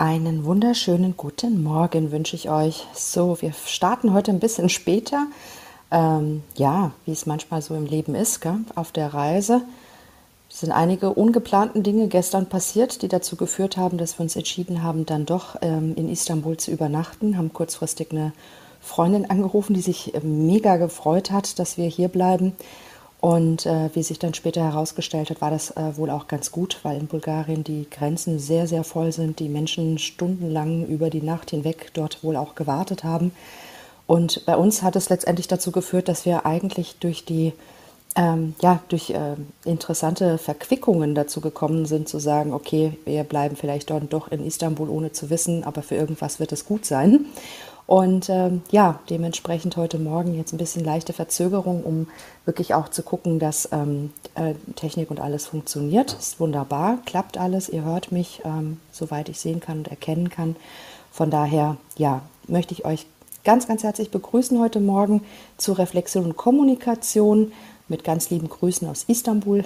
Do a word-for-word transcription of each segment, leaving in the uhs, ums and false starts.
Einen wunderschönen guten Morgen wünsche ich euch. So, wir starten heute ein bisschen später. Ähm, ja, wie es manchmal so im Leben ist, gell? Auf der Reise. Es sind einige ungeplanten Dinge gestern passiert, die dazu geführt haben, dass wir uns entschieden haben, dann doch ähm, in Istanbul zu übernachten. Haben kurzfristig eine Freundin angerufen, die sich äh, mega gefreut hat, dass wir hier bleiben. Und äh, wie sich dann später herausgestellt hat, war das äh, wohl auch ganz gut, weil in Bulgarien die Grenzen sehr, sehr voll sind, die Menschen stundenlang über die Nacht hinweg dort wohl auch gewartet haben. Und bei uns hat es letztendlich dazu geführt, dass wir eigentlich durch die ähm, ja, durch äh, interessante Verquickungen dazu gekommen sind, zu sagen, okay, wir bleiben vielleicht dort doch in Istanbul, ohne zu wissen, aber für irgendwas wird es gut sein. Und ähm, ja, dementsprechend heute Morgen jetzt ein bisschen leichte Verzögerung, um wirklich auch zu gucken, dass ähm, äh, Technik und alles funktioniert. Ist wunderbar, klappt alles, ihr hört mich, ähm, soweit ich sehen kann und erkennen kann. Von daher, ja, möchte ich euch ganz, ganz herzlich begrüßen heute Morgen zu Reflexion und Kommunikation mit ganz lieben Grüßen aus Istanbul.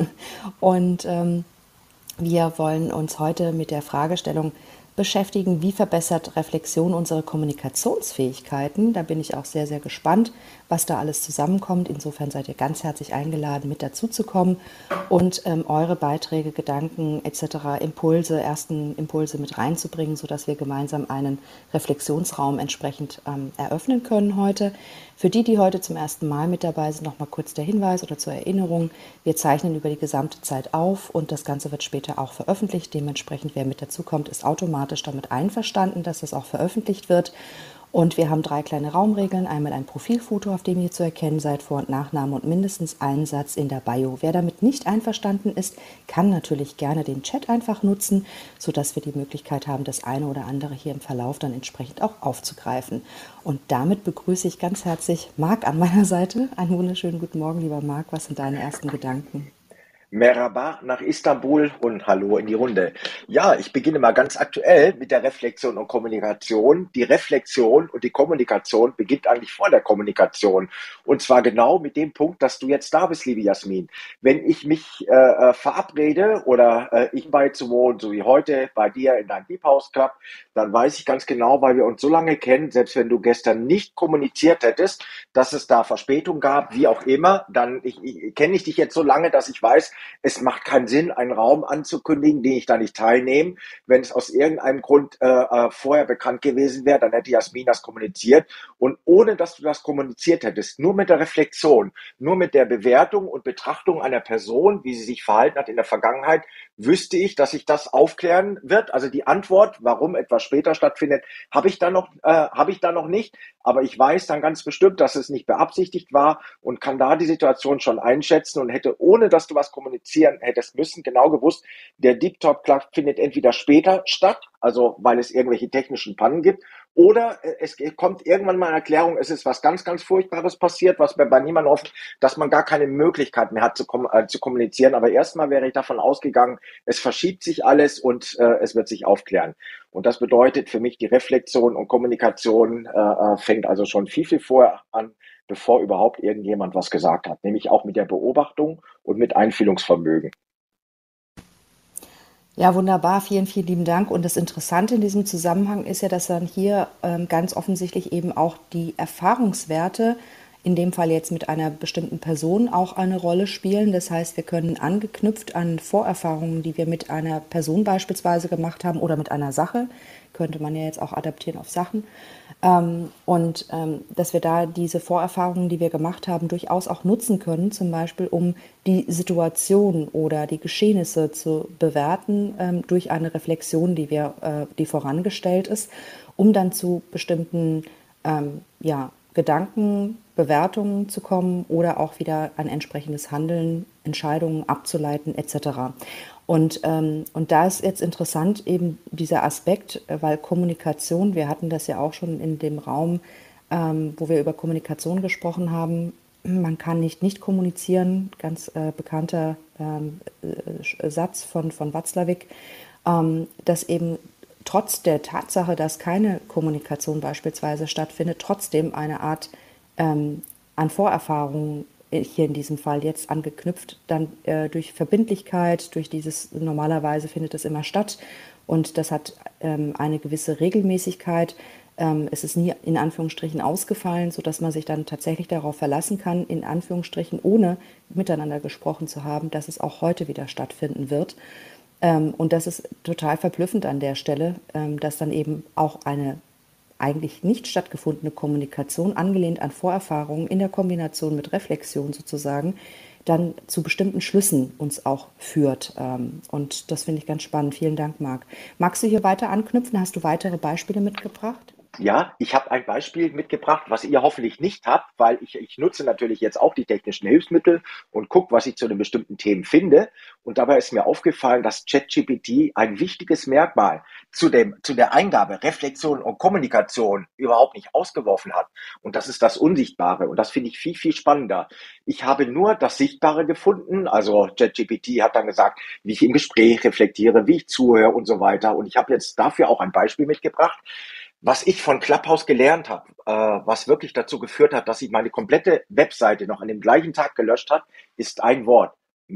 Und ähm, wir wollen uns heute mit der Fragestellung beschäftigen, wie verbessert Reflexion unsere Kommunikationsfähigkeiten. Da bin ich auch sehr, sehr gespannt, was da alles zusammenkommt. Insofern seid ihr ganz herzlich eingeladen, mit dazu zu kommen und ähm, eure Beiträge, Gedanken et cetera, Impulse, ersten Impulse mit reinzubringen, sodass wir gemeinsam einen Reflexionsraum entsprechend ähm, eröffnen können heute. Für die, die heute zum ersten Mal mit dabei sind, noch mal kurz der Hinweis oder zur Erinnerung. Wir zeichnen über die gesamte Zeit auf und das Ganze wird später auch veröffentlicht. Dementsprechend, wer mit dazu kommt, ist automatisch damit einverstanden, dass das auch veröffentlicht wird. Und wir haben drei kleine Raumregeln. Einmal ein Profilfoto, auf dem ihr zu erkennen seid, Vor- und Nachname und mindestens einen Satz in der Bio. Wer damit nicht einverstanden ist, kann natürlich gerne den Chat einfach nutzen, sodass wir die Möglichkeit haben, das eine oder andere hier im Verlauf dann entsprechend auch aufzugreifen. Und damit begrüße ich ganz herzlich Marc an meiner Seite. Einen wunderschönen guten Morgen, lieber Marc. Was sind deine ersten Gedanken? Merhaba nach Istanbul und hallo in die Runde. Ja, ich beginne mal ganz aktuell mit der Reflexion und Kommunikation. Die Reflexion und die Kommunikation beginnt eigentlich vor der Kommunikation. Und zwar genau mit dem Punkt, dass du jetzt da bist, liebe Jasmin. Wenn ich mich äh, äh, verabrede oder äh, ich bei zu wohnen, so wie heute bei dir in deinem Deep House Club, dann weiß ich ganz genau, weil wir uns so lange kennen, selbst wenn du gestern nicht kommuniziert hättest, dass es da Verspätung gab, wie auch immer, dann ich, ich, kenne ich dich jetzt so lange, dass ich weiß, es macht keinen Sinn, einen Raum anzukündigen, den ich da nicht teilnehme. Wenn es aus irgendeinem Grund äh, äh, vorher bekannt gewesen wäre, dann hätte Jasmin das kommuniziert. Und ohne, dass du das kommuniziert hättest, nur mit der Reflexion, nur mit der Bewertung und Betrachtung einer Person, wie sie sich verhalten hat in der Vergangenheit, wüsste ich, dass sich das aufklären wird. Also die Antwort, warum etwas später stattfindet, habe ich da noch, äh, habe ich da noch nicht. Aber ich weiß dann ganz bestimmt, dass es nicht beabsichtigt war und kann da die Situation schon einschätzen und hätte, ohne dass du was kommunizieren hättest müssen, genau gewusst, der Deep Talk Club findet entweder später statt, also weil es irgendwelche technischen Pannen gibt, oder es kommt irgendwann mal eine Erklärung, es ist was ganz, ganz Furchtbares passiert, was mir bei niemandem hofft, dass man gar keine Möglichkeit mehr hat zu, kom äh, zu kommunizieren. Aber erstmal wäre ich davon ausgegangen, es verschiebt sich alles und äh, es wird sich aufklären. Und das bedeutet für mich, die Reflexion und Kommunikation äh, äh, fängt also schon viel, viel vorher an, bevor überhaupt irgendjemand was gesagt hat, nämlich auch mit der Beobachtung und mit Einfühlungsvermögen. Ja, wunderbar. Vielen, vielen lieben Dank. Und das Interessante in diesem Zusammenhang ist ja, dass dann hier ähm, ganz offensichtlich eben auch die Erfahrungswerte, in dem Fall jetzt mit einer bestimmten Person, auch eine Rolle spielen. Das heißt, wir können angeknüpft an Vorerfahrungen, die wir mit einer Person beispielsweise gemacht haben oder mit einer Sache, könnte man ja jetzt auch adaptieren auf Sachen, ähm, und ähm, dass wir da diese Vorerfahrungen, die wir gemacht haben, durchaus auch nutzen können, zum Beispiel um die Situation oder die Geschehnisse zu bewerten ähm, durch eine Reflexion, die wir, äh, die vorangestellt ist, um dann zu bestimmten ähm, ja, Gedanken, Bewertungen zu kommen oder auch wieder ein entsprechendes Handeln, Entscheidungen abzuleiten et cetera. Und, ähm, und da ist jetzt interessant eben dieser Aspekt, äh, weil Kommunikation, wir hatten das ja auch schon in dem Raum, ähm, wo wir über Kommunikation gesprochen haben, man kann nicht nicht kommunizieren, ganz äh, bekannter ähm, äh, Satz von, von Watzlawick, ähm, dass eben trotz der Tatsache, dass keine Kommunikation beispielsweise stattfindet, trotzdem eine Art ähm, an Vorerfahrungen, hier in diesem Fall jetzt angeknüpft, dann äh, durch Verbindlichkeit, durch dieses, normalerweise findet es immer statt und das hat ähm, eine gewisse Regelmäßigkeit. Ähm, es ist nie in Anführungsstrichen ausgefallen, sodass man sich dann tatsächlich darauf verlassen kann, in Anführungsstrichen ohne miteinander gesprochen zu haben, dass es auch heute wieder stattfinden wird. Ähm, und das ist total verblüffend an der Stelle, ähm, dass dann eben auch eine eigentlich nicht stattgefundene Kommunikation, angelehnt an Vorerfahrungen in der Kombination mit Reflexion sozusagen, dann zu bestimmten Schlüssen uns auch führt. Ähm, Und das finde ich ganz spannend. Vielen Dank, Marc. Magst du hier weiter anknüpfen? Hast du weitere Beispiele mitgebracht? Ja, ich habe ein Beispiel mitgebracht, was ihr hoffentlich nicht habt, weil ich, ich nutze natürlich jetzt auch die technischen Hilfsmittel und gucke, was ich zu den bestimmten Themen finde. Und dabei ist mir aufgefallen, dass ChatGPT ein wichtiges Merkmal zu dem, zu der Eingabe, Reflexion und Kommunikation überhaupt nicht ausgeworfen hat. Und das ist das Unsichtbare. Und das finde ich viel, viel spannender. Ich habe nur das Sichtbare gefunden. Also ChatGPT hat dann gesagt, wie ich im Gespräch reflektiere, wie ich zuhöre und so weiter. Und ich habe jetzt dafür auch ein Beispiel mitgebracht, was ich von Clubhouse gelernt habe, äh, was wirklich dazu geführt hat, dass ich meine komplette Webseite noch an dem gleichen Tag gelöscht hat, ist ein Wort: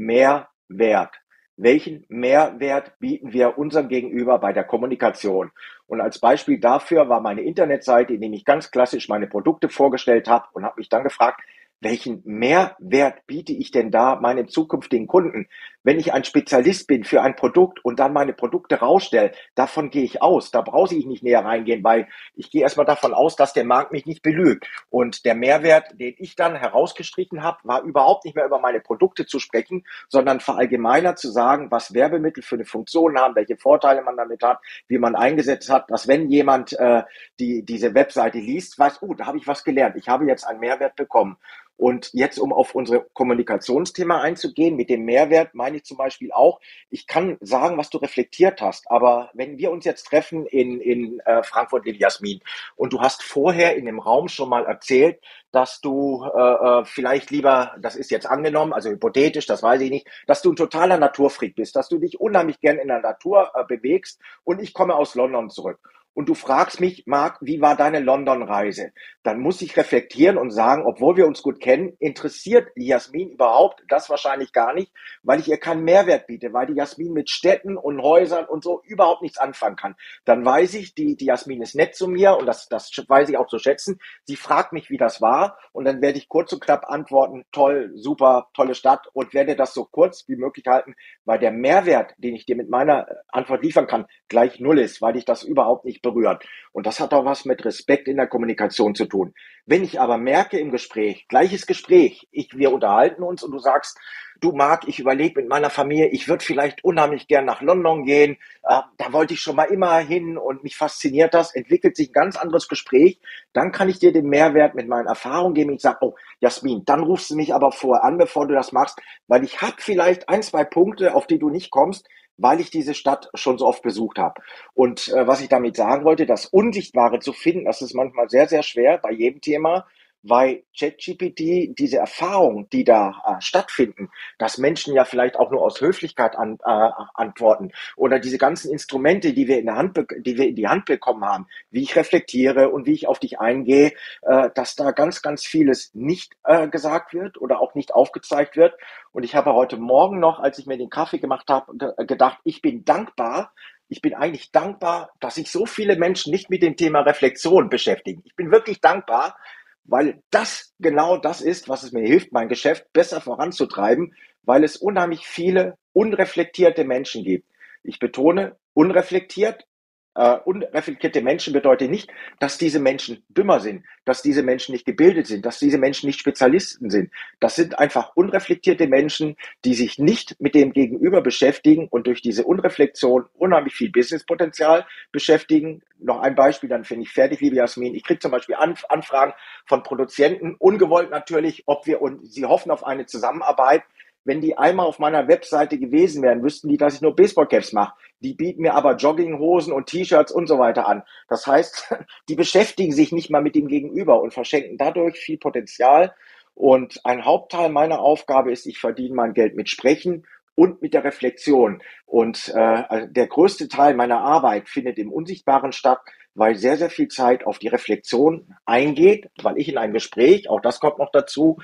Mehrwert. Welchen Mehrwert bieten wir unserem Gegenüber bei der Kommunikation? Und als Beispiel dafür war meine Internetseite, in der ich ganz klassisch meine Produkte vorgestellt habe und habe mich dann gefragt, welchen Mehrwert biete ich denn da meinen zukünftigen Kunden? Wenn ich ein Spezialist bin für ein Produkt und dann meine Produkte rausstelle, davon gehe ich aus. Da brauche ich nicht näher reingehen, weil ich gehe erstmal davon aus, dass der Markt mich nicht belügt. Und der Mehrwert, den ich dann herausgestrichen habe, war überhaupt nicht mehr über meine Produkte zu sprechen, sondern verallgemeiner zu sagen, was Werbemittel für eine Funktion haben, welche Vorteile man damit hat, wie man eingesetzt hat, dass wenn jemand äh, die diese Webseite liest, weiß, oh, da habe ich was gelernt. Ich habe jetzt einen Mehrwert bekommen. Und jetzt, um auf unsere Kommunikationsthema einzugehen, mit dem Mehrwert meine ich zum Beispiel auch, ich kann sagen, was du reflektiert hast, aber wenn wir uns jetzt treffen in, in äh, Frankfurt, liebe Jasmin, und du hast vorher in dem Raum schon mal erzählt, dass du äh, äh, vielleicht lieber, das ist jetzt angenommen, also hypothetisch, das weiß ich nicht, dass du ein totaler Naturfreak bist, dass du dich unheimlich gern in der Natur äh, bewegst und ich komme aus London zurück. Und du fragst mich, Marc, wie war deine London-Reise? Dann muss ich reflektieren und sagen, obwohl wir uns gut kennen, interessiert die Jasmin überhaupt das wahrscheinlich gar nicht, weil ich ihr keinen Mehrwert biete, weil die Jasmin mit Städten und Häusern und so überhaupt nichts anfangen kann. Dann weiß ich, die, die Jasmin ist nett zu mir und das, das weiß ich auch zu schätzen. Sie fragt mich, wie das war und dann werde ich kurz und knapp antworten, toll, super, tolle Stadt und werde das so kurz wie möglich halten, weil der Mehrwert, den ich dir mit meiner Antwort liefern kann, gleich null ist, weil ich das überhaupt nicht berührt. Und das hat auch was mit Respekt in der Kommunikation zu tun. Wenn ich aber merke im Gespräch, gleiches Gespräch, ich, wir unterhalten uns und du sagst, du Marc, ich überlege mit meiner Familie, ich würde vielleicht unheimlich gern nach London gehen, äh, da wollte ich schon mal immer hin und mich fasziniert das, entwickelt sich ein ganz anderes Gespräch, dann kann ich dir den Mehrwert mit meinen Erfahrungen geben. Ich sage, oh Jasmin, dann rufst du mich aber vorher an, bevor du das machst, weil ich habe vielleicht ein, zwei Punkte, auf die du nicht kommst, weil ich diese Stadt schon so oft besucht habe. Und äh, was ich damit sagen wollte, das Unsichtbare zu finden, das ist manchmal sehr, sehr schwer bei jedem Thema, weil ChatGPT diese Erfahrungen, die da äh, stattfinden, dass Menschen ja vielleicht auch nur aus Höflichkeit an, äh, antworten oder diese ganzen Instrumente, die wir in der Hand, die wir in die Hand bekommen haben, wie ich reflektiere und wie ich auf dich eingehe, äh, dass da ganz, ganz vieles nicht äh, gesagt wird oder auch nicht aufgezeigt wird. Und ich habe heute Morgen noch, als ich mir den Kaffee gemacht habe, ge- gedacht, ich bin dankbar, ich bin eigentlich dankbar, dass sich so viele Menschen nicht mit dem Thema Reflexion beschäftigen. Ich bin wirklich dankbar, weil das genau das ist, was es mir hilft, mein Geschäft besser voranzutreiben, weil es unheimlich viele unreflektierte Menschen gibt. Ich betone, unreflektiert. Äh, unreflektierte Menschen bedeutet nicht, dass diese Menschen dümmer sind, dass diese Menschen nicht gebildet sind, dass diese Menschen nicht Spezialisten sind. Das sind einfach unreflektierte Menschen, die sich nicht mit dem Gegenüber beschäftigen und durch diese Unreflexion unheimlich viel Businesspotenzial beschäftigen. Noch ein Beispiel, dann finde ich fertig, liebe Jasmin. Ich kriege zum Beispiel Anf Anfragen von Produzenten, ungewollt natürlich, ob wir und sie hoffen auf eine Zusammenarbeit. Wenn die einmal auf meiner Webseite gewesen wären, wüssten die, dass ich nur Baseballcaps mache. Die bieten mir aber Jogginghosen und T-Shirts und so weiter an. Das heißt, die beschäftigen sich nicht mal mit dem Gegenüber und verschenken dadurch viel Potenzial. Und ein Hauptteil meiner Aufgabe ist, ich verdiene mein Geld mit Sprechen und mit der Reflexion. Und äh, der größte Teil meiner Arbeit findet im Unsichtbaren statt, weil sehr, sehr viel Zeit auf die Reflexion eingeht, weil ich in einem Gespräch, auch das kommt noch dazu,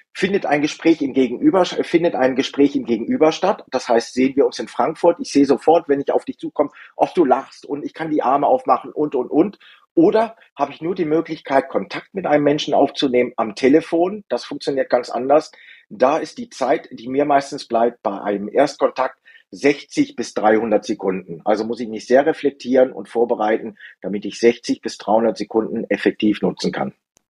Findet ein Gespräch im Gegenüber, findet ein Gespräch im Gegenüber statt. Das heißt, sehen wir uns in Frankfurt. Ich sehe sofort, wenn ich auf dich zukomme, ob du lachst und ich kann die Arme aufmachen und, und, und. Oder habe ich nur die Möglichkeit, Kontakt mit einem Menschen aufzunehmen am Telefon? Das funktioniert ganz anders. Da ist die Zeit, die mir meistens bleibt, bei einem Erstkontakt sechzig bis dreihundert Sekunden. Also muss ich mich sehr reflektieren und vorbereiten, damit ich sechzig bis dreihundert Sekunden effektiv nutzen kann.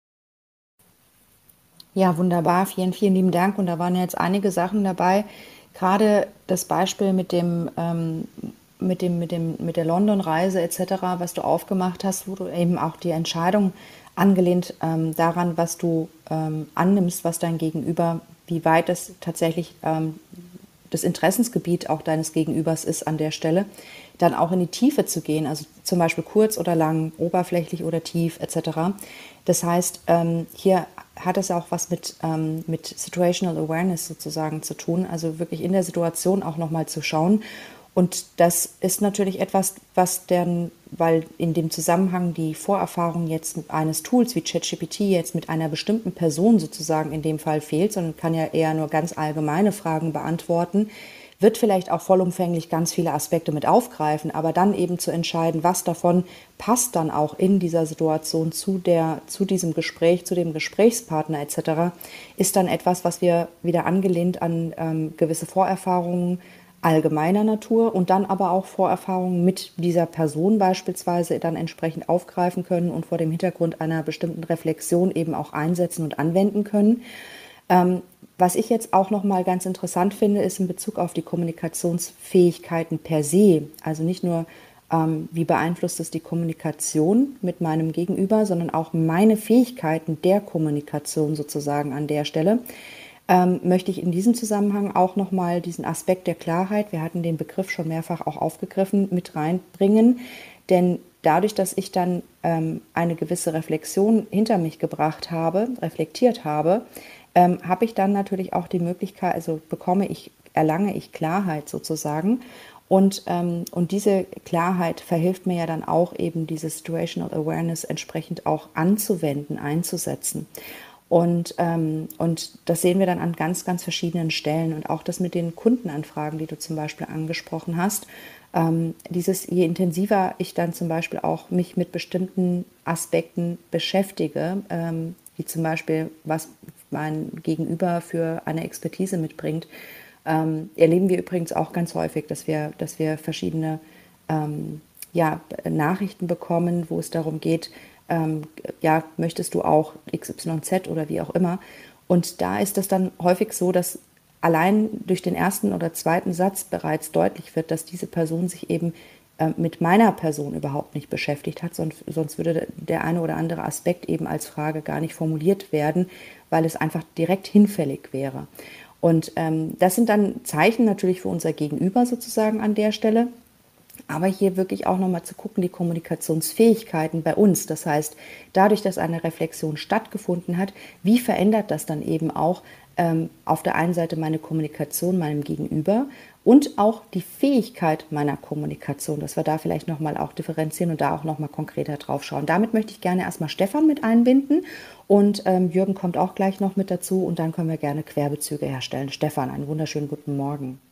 Ja, wunderbar. Vielen, vielen lieben Dank. Und da waren ja jetzt einige Sachen dabei. Gerade das Beispiel mit dem, ähm, mit dem, mit dem, mit der London-Reise et cetera, was du aufgemacht hast, wo du eben auch die Entscheidung angelehnt ähm, daran, was du ähm, annimmst, was dein Gegenüber, wie weit das tatsächlich ähm, das Interessensgebiet auch deines Gegenübers ist an der Stelle, dann auch in die Tiefe zu gehen, also zum Beispiel kurz oder lang, oberflächlich oder tief et cetera. Das heißt, ähm, hier hat es auch was mit, ähm, mit Situational Awareness sozusagen zu tun, also wirklich in der Situation auch nochmal zu schauen. Und das ist natürlich etwas, was dann, weil in dem Zusammenhang die Vorerfahrung jetzt eines Tools wie ChatGPT jetzt mit einer bestimmten Person sozusagen in dem Fall fehlt, sondern kann ja eher nur ganz allgemeine Fragen beantworten, wird vielleicht auch vollumfänglich ganz viele Aspekte mit aufgreifen, aber dann eben zu entscheiden, was davon passt dann auch in dieser Situation zu der, zu diesem Gespräch, zu dem Gesprächspartner et cetera, ist dann etwas, was wir wieder angelehnt an ähm, gewisse Vorerfahrungen allgemeiner Natur und dann aber auch Vorerfahrungen mit dieser Person beispielsweise dann entsprechend aufgreifen können und vor dem Hintergrund einer bestimmten Reflexion eben auch einsetzen und anwenden können. Ähm, was ich jetzt auch noch mal ganz interessant finde, ist in Bezug auf die Kommunikationsfähigkeiten per se. Also nicht nur, ähm, wie beeinflusst es die Kommunikation mit meinem Gegenüber, sondern auch meine Fähigkeiten der Kommunikation sozusagen an der Stelle. Ähm, möchte ich in diesem Zusammenhang auch noch mal diesen Aspekt der Klarheit, wir hatten den Begriff schon mehrfach auch aufgegriffen, mit reinbringen. Denn dadurch, dass ich dann ähm, eine gewisse Reflexion hinter mich gebracht habe, reflektiert habe, ähm, habe ich dann natürlich auch die Möglichkeit, also bekomme ich, erlange ich Klarheit sozusagen. Und, ähm, und diese Klarheit verhilft mir ja dann auch eben diese Situational Awareness entsprechend auch anzuwenden, einzusetzen. Und, ähm, und das sehen wir dann an ganz, ganz verschiedenen Stellen. Und auch das mit den Kundenanfragen, die du zum Beispiel angesprochen hast. Ähm, dieses, je intensiver ich dann zum Beispiel auch mich mit bestimmten Aspekten beschäftige, ähm, wie zum Beispiel, was mein Gegenüber für eine Expertise mitbringt, ähm, erleben wir übrigens auch ganz häufig, dass wir, dass wir verschiedene ähm, ja, Nachrichten bekommen, wo es darum geht, ähm, ja, möchtest du auch X Y Z oder wie auch immer. Und da ist es dann häufig so, dass allein durch den ersten oder zweiten Satz bereits deutlich wird, dass diese Person sich eben äh, mit meiner Person überhaupt nicht beschäftigt hat, sonst, sonst würde der eine oder andere Aspekt eben als Frage gar nicht formuliert werden, weil es einfach direkt hinfällig wäre. Und ähm, das sind dann Zeichen natürlich für unser Gegenüber sozusagen an der Stelle. Aber hier wirklich auch nochmal zu gucken, die Kommunikationsfähigkeiten bei uns. Das heißt, dadurch, dass eine Reflexion stattgefunden hat, wie verändert das dann eben auch ähm, auf der einen Seite meine Kommunikation meinem Gegenüber und auch die Fähigkeit meiner Kommunikation, dass wir da vielleicht nochmal auch differenzieren und da auch nochmal konkreter drauf schauen. Damit möchte ich gerne erstmal Stefan mit einbinden und ähm, Jürgen kommt auch gleich noch mit dazu und dann können wir gerne Querbezüge herstellen. Stefan, einen wunderschönen guten Morgen.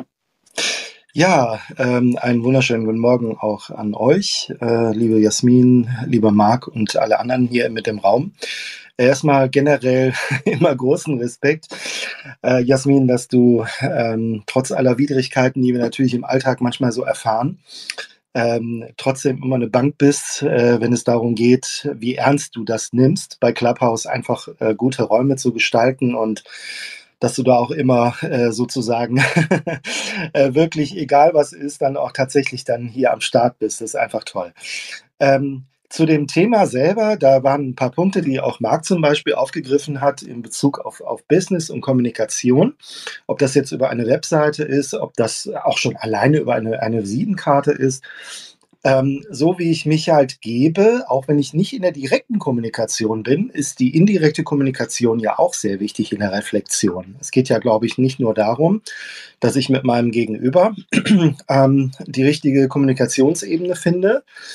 Ja, ähm, einen wunderschönen guten Morgen auch an euch, äh, liebe Jasmin, lieber Marc und alle anderen hier mit dem Raum. Erstmal generell immer großen Respekt, äh, Jasmin, dass du ähm, trotz aller Widrigkeiten, die wir natürlich im Alltag manchmal so erfahren, ähm, trotzdem immer eine Bank bist, äh, wenn es darum geht, wie ernst du das nimmst, bei Clubhouse einfach äh, gute Räume zu gestalten und dass du da auch immer äh, sozusagen äh, wirklich, egal was ist, dann auch tatsächlich dann hier am Start bist. Das ist einfach toll. Ähm, zu dem Thema selber, da waren ein paar Punkte, die auch Marc zum Beispiel aufgegriffen hat in Bezug auf, auf Business und Kommunikation. Ob das jetzt über eine Webseite ist, ob das auch schon alleine über eine, eine Visitenkarte ist. Ähm, so wie ich mich halt gebe, auch wenn ich nicht in der direkten Kommunikation bin, ist die indirekte Kommunikation ja auch sehr wichtig in der Reflexion. Es geht ja, glaube ich, nicht nur darum, dass ich mit meinem Gegenüber ähm, die richtige Kommunikationsebene finde,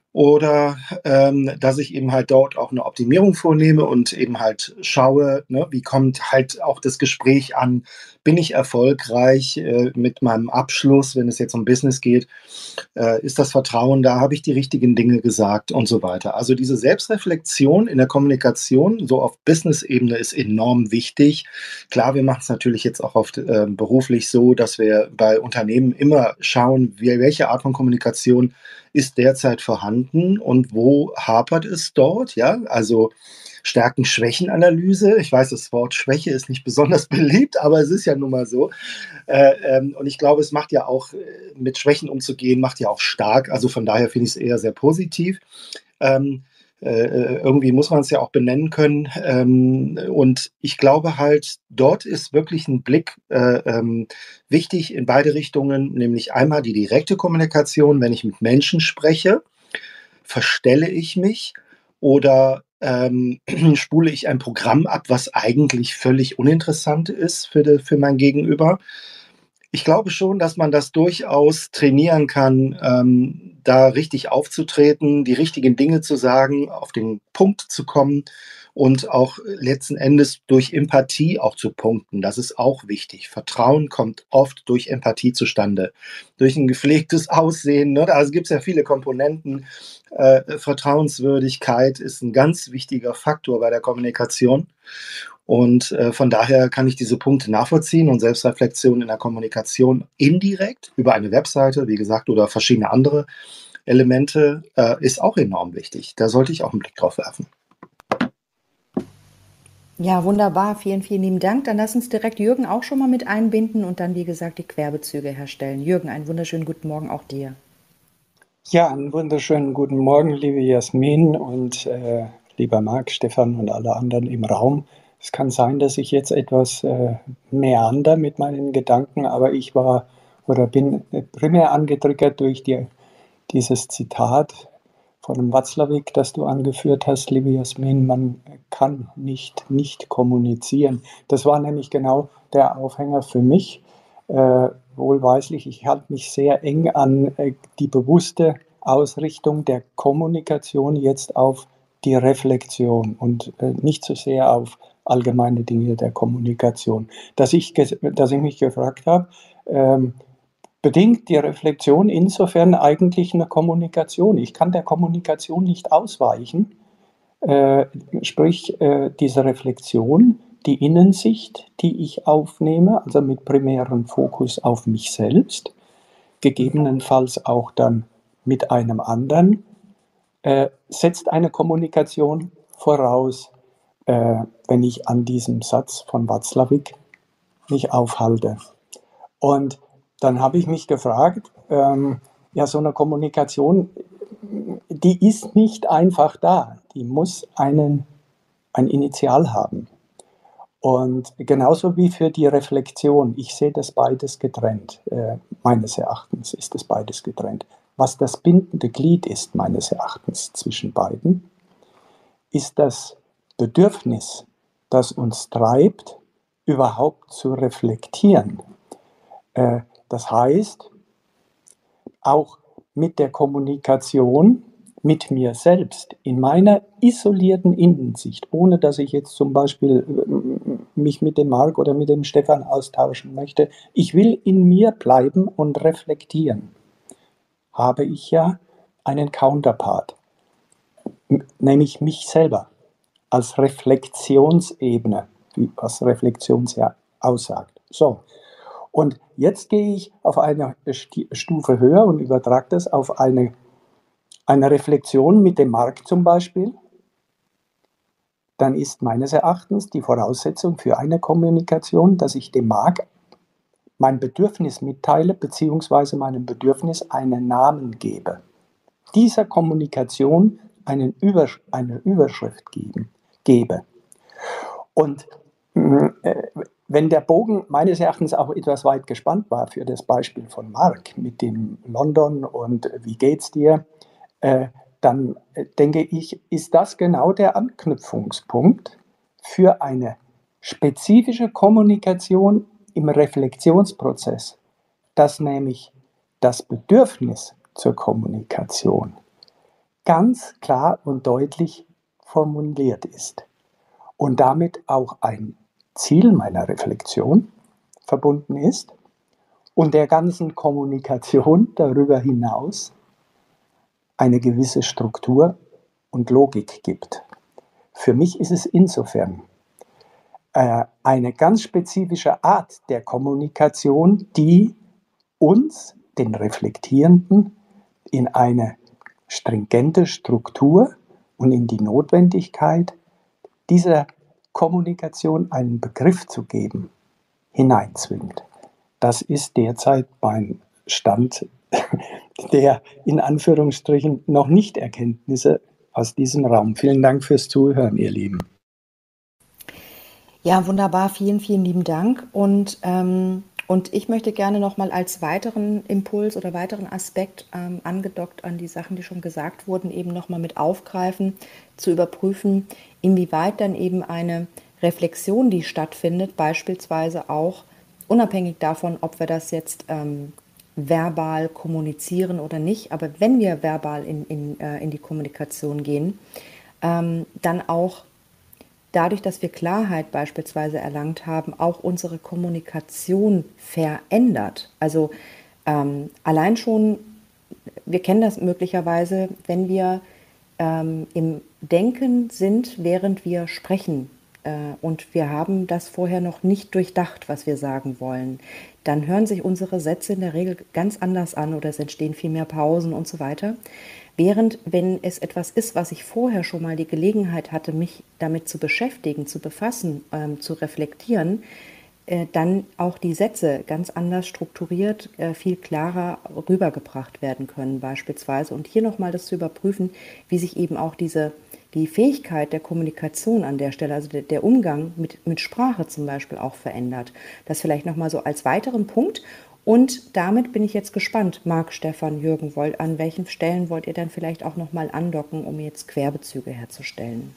oder ähm, dass ich eben halt dort auch eine Optimierung vornehme und eben halt schaue, ne, wie kommt halt auch das Gespräch an? Bin ich erfolgreich äh, mit meinem Abschluss, wenn es jetzt um Business geht? Äh, ist das Vertrauen da? Habe ich die richtigen Dinge gesagt und so weiter? Also diese Selbstreflexion in der Kommunikation, so auf Business-Ebene, ist enorm wichtig. Klar, wir machen es natürlich jetzt auch oft äh, beruflich so, dass wir bei Unternehmen immer schauen, wie, welche Art von Kommunikation ist derzeit vorhanden und wo hapert es dort, ja? Also Stärken-Schwächen-Analyse. Ich weiß, das Wort Schwäche ist nicht besonders beliebt, aber es ist ja nun mal so. Äh, ähm, und ich glaube, es macht ja auch, äh, mit Schwächen umzugehen, macht ja auch stark. Also von daher finde ich es eher sehr positiv. Ähm, äh, irgendwie muss man es ja auch benennen können. Ähm, und ich glaube halt, dort ist wirklich ein Blick äh, ähm, wichtig in beide Richtungen, nämlich einmal die direkte Kommunikation, wenn ich mit Menschen spreche, verstelle ich mich oder ähm, spule ich ein Programm ab, was eigentlich völlig uninteressant ist für, de, für mein Gegenüber. Ich glaube schon, dass man das durchaus trainieren kann, ähm, da richtig aufzutreten, die richtigen Dinge zu sagen, auf den Punkt zu kommen und auch letzten Endes durch Empathie auch zu punkten. Das ist auch wichtig. Vertrauen kommt oft durch Empathie zustande, durch ein gepflegtes Aussehen. Ne? Also gibt es ja viele Komponenten. Äh, Vertrauenswürdigkeit ist ein ganz wichtiger Faktor bei der Kommunikation. Und äh, von daher kann ich diese Punkte nachvollziehen und Selbstreflexion in der Kommunikation indirekt über eine Webseite, wie gesagt, oder verschiedene andere Elemente äh, ist auch enorm wichtig. Da sollte ich auch einen Blick drauf werfen. Ja, wunderbar. Vielen, vielen lieben Dank. Dann lass uns direkt Jürgen auch schon mal mit einbinden und dann, wie gesagt, die Querbezüge herstellen. Jürgen, einen wunderschönen guten Morgen auch dir. Ja, einen wunderschönen guten Morgen, liebe Jasmin und äh, lieber Marc, Stefan und alle anderen im Raum. Es kann sein, dass ich jetzt etwas äh, meander mit meinen Gedanken, aber ich war oder bin primär angetriggert durch die, dieses Zitat von dem Watzlawick, das du angeführt hast, liebe Jasmin. Man kann nicht nicht kommunizieren. Das war nämlich genau der Aufhänger für mich. Äh, wohlweislich, ich halte mich sehr eng an äh, die bewusste Ausrichtung der Kommunikation jetzt auf die Reflexion und äh, nicht so sehr auf allgemeine Dinge der Kommunikation. Dass ich, dass ich mich gefragt habe, ähm, bedingt die Reflexion insofern eigentlich eine Kommunikation. Ich kann der Kommunikation nicht ausweichen, äh, sprich äh, diese Reflexion, die Innensicht, die ich aufnehme, also mit primärem Fokus auf mich selbst, gegebenenfalls auch dann mit einem anderen, äh, setzt eine Kommunikation voraus, äh, wenn ich an diesem Satz von Watzlawick mich aufhalte. Und dann habe ich mich gefragt, ähm, ja, so eine Kommunikation, die ist nicht einfach da, die muss einen, ein Initial haben. Und genauso wie für die Reflexion, ich sehe das beides getrennt. Äh, meines Erachtens ist das beides getrennt. Was das bindende Glied ist, meines Erachtens, zwischen beiden, ist das Bedürfnis, das uns treibt, überhaupt zu reflektieren. Äh, das heißt, auch mit der Kommunikation mit mir selbst, in meiner isolierten Innensicht, ohne dass ich jetzt zum Beispiel mich mit dem Marc oder mit dem Stefan austauschen möchte, ich will in mir bleiben und reflektieren, habe ich ja einen Counterpart, nämlich mich selber als Reflexionsebene, was Reflexion ja aussagt. So, und jetzt gehe ich auf eine Stufe höher und übertrage das auf eine Eine Reflexion mit dem Marc zum Beispiel, dann ist meines Erachtens die Voraussetzung für eine Kommunikation, dass ich dem Marc mein Bedürfnis mitteile, beziehungsweise meinem Bedürfnis einen Namen gebe. Dieser Kommunikation einen Übersch- eine Überschrift geben, gebe. Und äh, wenn der Bogen meines Erachtens auch etwas weit gespannt war für das Beispiel von Marc mit dem London und wie geht's dir, Äh, dann äh, denke ich, ist das genau der Anknüpfungspunkt für eine spezifische Kommunikation im Reflexionsprozess, dass nämlich das Bedürfnis zur Kommunikation ganz klar und deutlich formuliert ist und damit auch ein Ziel meiner Reflexion verbunden ist und der ganzen Kommunikation darüber hinaus eine gewisse Struktur und Logik gibt. Für mich ist es insofern äh, eine ganz spezifische Art der Kommunikation, die uns, den Reflektierenden, in eine stringente Struktur und in die Notwendigkeit, dieser Kommunikation einen Begriff zu geben, hineinzwingt. Das ist derzeit mein Stand der in Anführungsstrichen noch nicht Erkenntnisse aus diesem Raum. Vielen Dank fürs Zuhören, ihr Lieben. Ja, wunderbar. Vielen, vielen lieben Dank. Und, ähm, und ich möchte gerne nochmal als weiteren Impuls oder weiteren Aspekt ähm, angedockt an die Sachen, die schon gesagt wurden, eben nochmal mit aufgreifen, zu überprüfen, inwieweit dann eben eine Reflexion, die stattfindet, beispielsweise auch unabhängig davon, ob wir das jetzt ähm, verbal kommunizieren oder nicht, aber wenn wir verbal in, in, äh, in die Kommunikation gehen, ähm, dann auch dadurch, dass wir Klarheit beispielsweise erlangt haben, auch unsere Kommunikation verändert. Also ähm, allein schon, wir kennen das möglicherweise, wenn wir ähm, im Denken sind, während wir sprechen, äh, und wir haben das vorher noch nicht durchdacht, was wir sagen wollen, dann hören sich unsere Sätze in der Regel ganz anders an oder es entstehen viel mehr Pausen und so weiter. Während, wenn es etwas ist, was ich vorher schon mal die Gelegenheit hatte, mich damit zu beschäftigen, zu befassen, ähm, zu reflektieren, äh, dann auch die Sätze ganz anders strukturiert, äh, viel klarer rübergebracht werden können beispielsweise. Und hier nochmal das zu überprüfen, wie sich eben auch diese, die Fähigkeit der Kommunikation an der Stelle, also der, der Umgang mit, mit Sprache zum Beispiel auch verändert. Das vielleicht nochmal so als weiteren Punkt. Und damit bin ich jetzt gespannt, Marc, Stefan, Jürgen, wollt, an welchen Stellen wollt ihr dann vielleicht auch nochmal andocken, um jetzt Querbezüge herzustellen?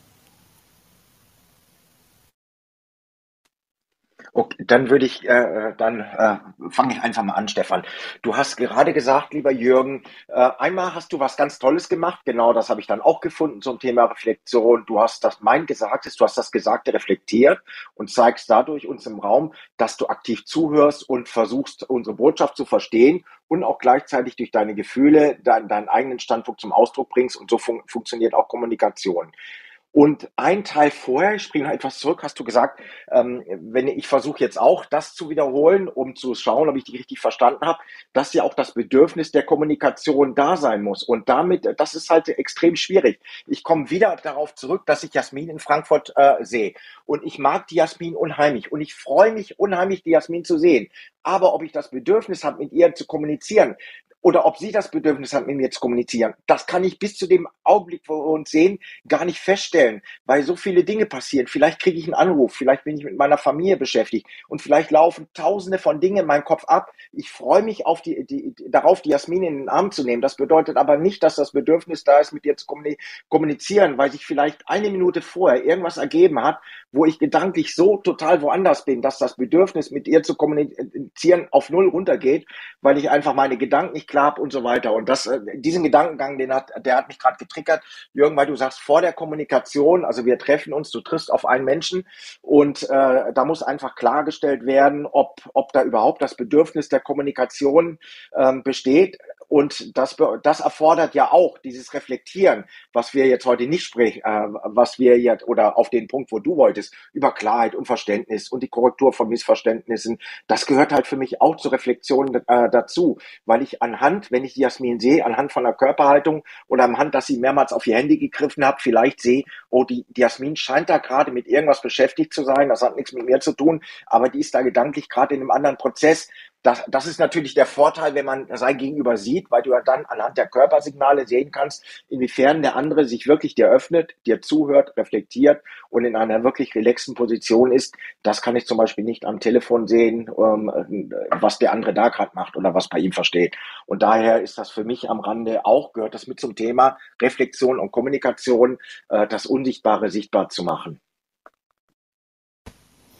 Okay, dann würde ich, äh, dann äh, fange ich einfach mal an, Stefan. Du hast gerade gesagt, lieber Jürgen, äh, einmal hast du was ganz Tolles gemacht, genau das habe ich dann auch gefunden zum Thema Reflexion. Du hast das mein Gesagtes, du hast das Gesagte reflektiert und zeigst dadurch uns im Raum, dass du aktiv zuhörst und versuchst, unsere Botschaft zu verstehen und auch gleichzeitig durch deine Gefühle dein, deinen eigenen Standpunkt zum Ausdruck bringst und so fun funktioniert auch Kommunikation. Und ein Teil vorher, ich springe noch etwas zurück, hast du gesagt, ähm, wenn ich versuche jetzt auch das zu wiederholen, um zu schauen, ob ich die richtig verstanden habe, dass ja auch das Bedürfnis der Kommunikation da sein muss. Und damit, das ist halt extrem schwierig. Ich komme wieder darauf zurück, dass ich Jasmin in Frankfurt äh, sehe. Und ich mag die Jasmin unheimlich. Und ich freue mich unheimlich, die Jasmin zu sehen. Aber ob ich das Bedürfnis habe, mit ihr zu kommunizieren, oder ob sie das Bedürfnis hat, mit mir zu kommunizieren, das kann ich bis zu dem Augenblick, wo wir uns sehen, gar nicht feststellen, weil so viele Dinge passieren. Vielleicht kriege ich einen Anruf, vielleicht bin ich mit meiner Familie beschäftigt und vielleicht laufen tausende von Dingen in meinem Kopf ab. Ich freue mich auf die, die, darauf, die Jasmin in den Arm zu nehmen. Das bedeutet aber nicht, dass das Bedürfnis da ist, mit ihr zu kommunizieren, weil sich vielleicht eine Minute vorher irgendwas ergeben hat, wo ich gedanklich so total woanders bin, dass das Bedürfnis, mit ihr zu kommunizieren, auf null runtergeht, weil ich einfach meine Gedanken nicht klar habe und so weiter. Und das, diesen Gedankengang, den hat, der hat mich gerade getriggert, Jürgen, weil du sagst, vor der Kommunikation, also wir treffen uns, du triffst auf einen Menschen und äh, da muss einfach klargestellt werden, ob, ob da überhaupt das Bedürfnis der Kommunikation ähm, besteht. Und das, das erfordert ja auch dieses Reflektieren, was wir jetzt heute nicht sprechen, äh, was wir jetzt, oder auf den Punkt, wo du wolltest, über Klarheit und Verständnis und die Korrektur von Missverständnissen. Das gehört halt für mich auch zur Reflexion äh, dazu, weil ich anhand, wenn ich die Jasmin sehe, anhand von der Körperhaltung oder anhand, dass sie mehrmals auf ihr Handy gegriffen hat, vielleicht sehe, oh, die, die Jasmin scheint da gerade mit irgendwas beschäftigt zu sein, das hat nichts mit mir zu tun, aber die ist da gedanklich gerade in einem anderen Prozess. Das, das ist natürlich der Vorteil, wenn man sein Gegenüber sieht, weil du ja dann anhand der Körpersignale sehen kannst, inwiefern der andere sich wirklich dir öffnet, dir zuhört, reflektiert und in einer wirklich relaxten Position ist. Das kann ich zum Beispiel nicht am Telefon sehen, ähm, was der andere da gerade macht oder was bei ihm versteht. Und daher ist das für mich am Rande auch, gehört das mit zum Thema Reflexion und Kommunikation, äh, das Unsichtbare sichtbar zu machen.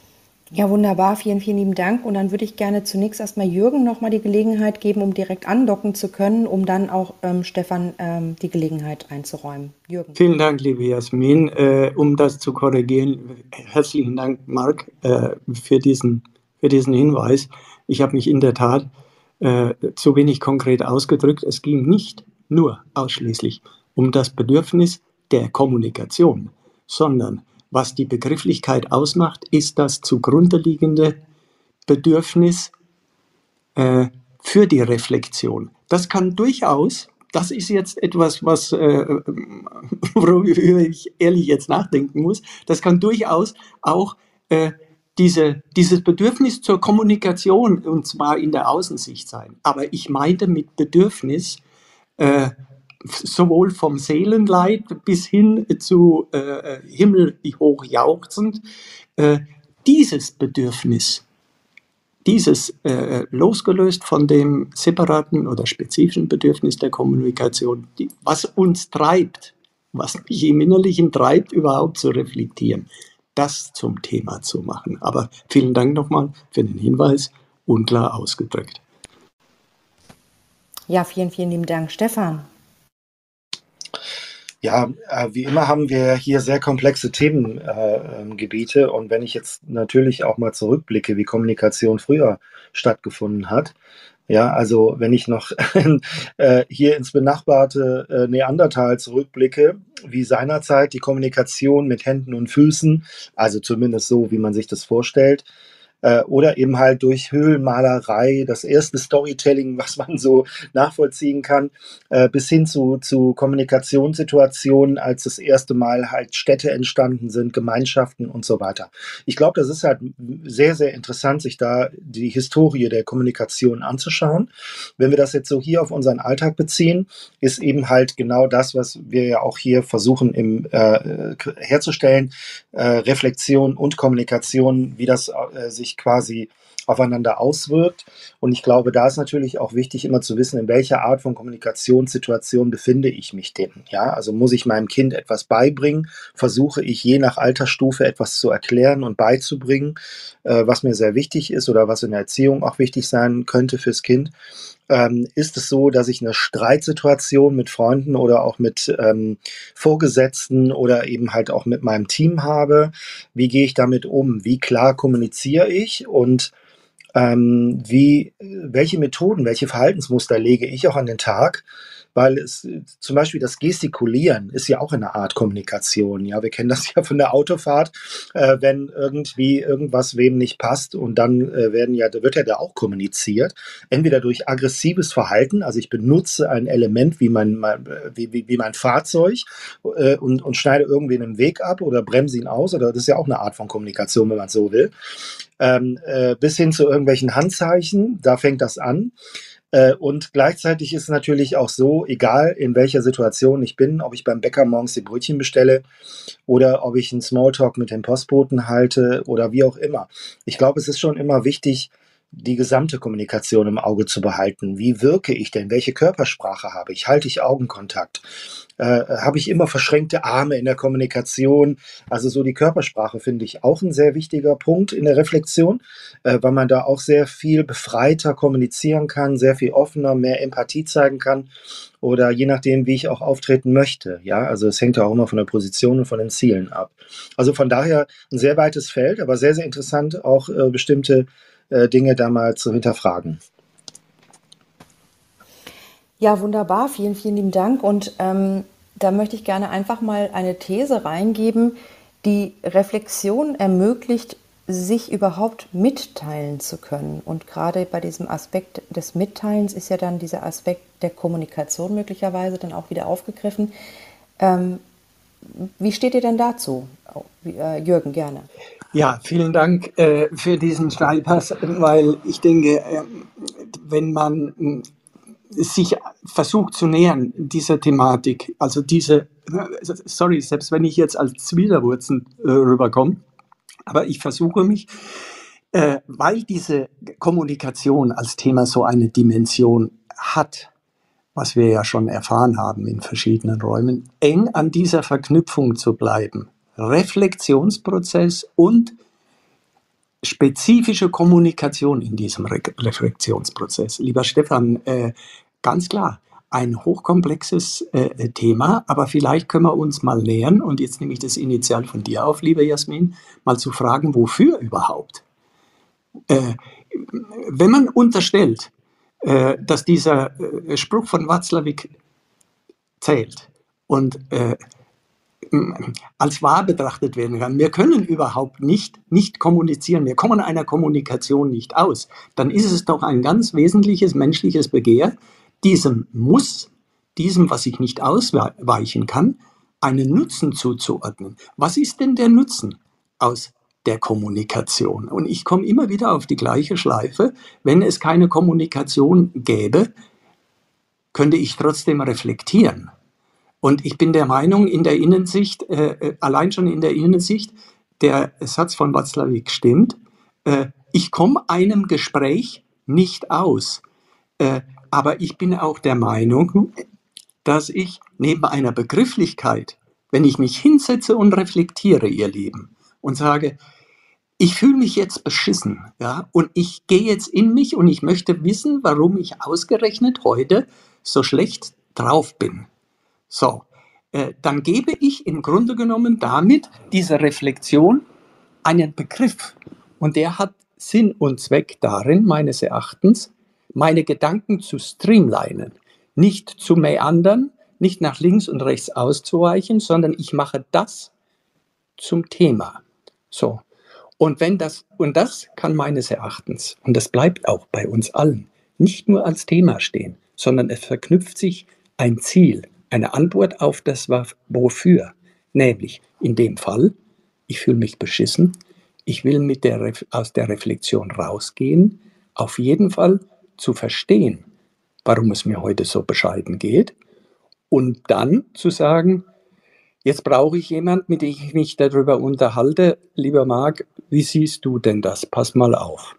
Ja, wunderbar. Vielen, vielen lieben Dank. Und dann würde ich gerne zunächst erstmal Jürgen nochmal die Gelegenheit geben, um direkt andocken zu können, um dann auch ähm, Stefan ähm, die Gelegenheit einzuräumen. Jürgen. Vielen Dank, liebe Jasmin. Äh, um das zu korrigieren, herzlichen Dank, Marc, äh, für, diesen, für diesen Hinweis. Ich habe mich in der Tat äh, zu wenig konkret ausgedrückt. Es ging nicht nur ausschließlich um das Bedürfnis der Kommunikation, sondern was die Begrifflichkeit ausmacht, ist das zugrunde liegende Bedürfnis äh, für die Reflexion. Das kann durchaus, das ist jetzt etwas, was, äh, worüber ich ehrlich jetzt nachdenken muss, das kann durchaus auch äh, diese, dieses Bedürfnis zur Kommunikation, und zwar in der Außensicht sein. Aber ich meinte mit Bedürfnis äh, sowohl vom Seelenleid bis hin zu äh, himmelhoch jauchzend, äh, dieses Bedürfnis, dieses äh, losgelöst von dem separaten oder spezifischen Bedürfnis der Kommunikation, die, was uns treibt, was mich im Innerlichen treibt, überhaupt zu reflektieren, das zum Thema zu machen. Aber vielen Dank nochmal für den Hinweis, unklar ausgedrückt. Ja, vielen, vielen lieben Dank. Stefan. Ja, äh, wie immer haben wir hier sehr komplexe Themengebiete äh, und wenn ich jetzt natürlich auch mal zurückblicke, wie Kommunikation früher stattgefunden hat, ja, also wenn ich noch äh, hier ins benachbarte äh, Neandertal zurückblicke, wie seinerzeit die Kommunikation mit Händen und Füßen, also zumindest so, wie man sich das vorstellt, oder eben halt durch Höhlenmalerei, das erste Storytelling, was man so nachvollziehen kann, bis hin zu, zu Kommunikationssituationen, als das erste Mal halt Städte entstanden sind, Gemeinschaften und so weiter. Ich glaube, das ist halt sehr, sehr interessant, sich da die Historie der Kommunikation anzuschauen. Wenn wir das jetzt so hier auf unseren Alltag beziehen, ist eben halt genau das, was wir ja auch hier versuchen im, äh, herzustellen, äh, Reflexion und Kommunikation, wie das äh, sich quasi aufeinander auswirkt. Und ich glaube, da ist natürlich auch wichtig, immer zu wissen, in welcher Art von Kommunikationssituation befinde ich mich denn. Ja, also muss ich meinem Kind etwas beibringen, versuche ich je nach Altersstufe etwas zu erklären und beizubringen, äh, was mir sehr wichtig ist oder was in der Erziehung auch wichtig sein könnte fürs Kind. Ähm, ist es so, dass ich eine Streitsituation mit Freunden oder auch mit ähm, Vorgesetzten oder eben halt auch mit meinem Team habe? Wie gehe ich damit um? Wie klar kommuniziere ich? Und ähm, wie, welche Methoden, welche Verhaltensmuster lege ich auch an den Tag? Weil es zum Beispiel das Gestikulieren ist ja auch eine Art Kommunikation. Ja, wir kennen das ja von der Autofahrt, äh, wenn irgendwie irgendwas wem nicht passt und dann äh, werden ja, wird ja da auch kommuniziert. Entweder durch aggressives Verhalten, also ich benutze ein Element wie mein, mein, wie, wie, wie mein Fahrzeug äh, und, und schneide irgendwie einen Weg ab oder bremse ihn aus. Oder das ist ja auch eine Art von Kommunikation, wenn man so will. Ähm, äh, bis hin zu irgendwelchen Handzeichen, da fängt das an. Äh, und gleichzeitig ist es natürlich auch so, egal in welcher Situation ich bin, ob ich beim Bäcker morgens die Brötchen bestelle oder ob ich einen Smalltalk mit dem Postboten halte oder wie auch immer. Ich glaube, es ist schon immer wichtig, die gesamte Kommunikation im Auge zu behalten. Wie wirke ich denn? Welche Körpersprache habe ich? Halte ich Augenkontakt? Äh, habe ich immer verschränkte Arme in der Kommunikation? Also so die Körpersprache finde ich auch ein sehr wichtiger Punkt in der Reflexion, äh, weil man da auch sehr viel befreiter kommunizieren kann, sehr viel offener, mehr Empathie zeigen kann oder je nachdem, wie ich auch auftreten möchte. Ja, also es hängt ja auch immer von der Position und von den Zielen ab. Also von daher ein sehr weites Feld, aber sehr, sehr interessant, auch äh, bestimmte Dinge da mal zu hinterfragen. Ja, wunderbar. Vielen, vielen lieben Dank. Und ähm, da möchte ich gerne einfach mal eine These reingeben, die Reflexion ermöglicht, sich überhaupt mitteilen zu können. Und gerade bei diesem Aspekt des Mitteilens ist ja dann dieser Aspekt der Kommunikation möglicherweise dann auch wieder aufgegriffen. Ähm, wie steht ihr denn dazu? Äh, Jürgen, gerne. Ja, vielen Dank äh, für diesen Steilpass, weil ich denke, äh, wenn man äh, sich versucht zu nähern dieser Thematik, also diese, sorry, selbst wenn ich jetzt als Zwiderwurzen äh, rüberkomme, aber ich versuche mich, äh, weil diese Kommunikation als Thema so eine Dimension hat, was wir ja schon erfahren haben in verschiedenen Räumen, eng an dieser Verknüpfung zu bleiben. Reflexionsprozess und spezifische Kommunikation in diesem Re Reflexionsprozess. Lieber Stefan, äh, ganz klar, ein hochkomplexes äh, Thema, aber vielleicht können wir uns mal nähern, und jetzt nehme ich das initial von dir auf, liebe Jasmin, mal zu fragen, wofür überhaupt? Äh, wenn man unterstellt, äh, dass dieser äh, Spruch von Watzlawick zählt und äh, als wahr betrachtet werden kann, wir können überhaupt nicht, nicht kommunizieren, wir kommen einer Kommunikation nicht aus, dann ist es doch ein ganz wesentliches menschliches Begehr, diesem Muss, diesem, was ich nicht ausweichen kann, einen Nutzen zuzuordnen. Was ist denn der Nutzen aus der Kommunikation? Und ich komme immer wieder auf die gleiche Schleife. Wenn es keine Kommunikation gäbe, könnte ich trotzdem reflektieren. Und ich bin der Meinung, in der Innensicht, äh, allein schon in der Innensicht, der Satz von Watzlawick stimmt, äh, ich komme einem Gespräch nicht aus. Äh, aber ich bin auch der Meinung, dass ich neben einer Begrifflichkeit, wenn ich mich hinsetze und reflektiere, ihr Lieben, und sage, ich fühle mich jetzt beschissen, ja, und ich gehe jetzt in mich und ich möchte wissen, warum ich ausgerechnet heute so schlecht drauf bin. So, äh, dann gebe ich im Grunde genommen damit dieser Reflexion einen Begriff. Und der hat Sinn und Zweck darin, meines Erachtens, meine Gedanken zu streamlinen. Nicht zu meandern, nicht nach links und rechts auszuweichen, sondern ich mache das zum Thema. So. Und wenn das, und das kann meines Erachtens, und das bleibt auch bei uns allen, nicht nur als Thema stehen, sondern es verknüpft sich ein Ziel, eine Antwort auf das Wofür. Nämlich in dem Fall, ich fühle mich beschissen, ich will mit der, aus der Reflexion rausgehen, auf jeden Fall zu verstehen, warum es mir heute so bescheiden geht, und dann zu sagen, jetzt brauche ich jemanden, mit dem ich mich darüber unterhalte. Lieber Marc, wie siehst du denn das? Pass mal auf.